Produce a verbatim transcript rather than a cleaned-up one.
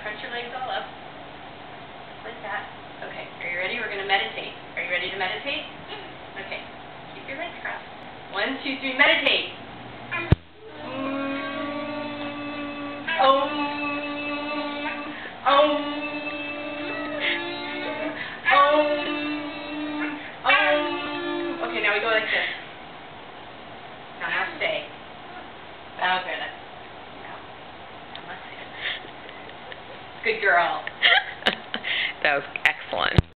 crunch your legs all up. Like that. Okay, are you ready? We're going to meditate. Are you ready to meditate? Okay. Keep your legs crossed. One, two, three, meditate. Om. Om. Om. Om. Okay, now we go like this. Namaste. Bow, Greta. Now. Namaste. Good girl.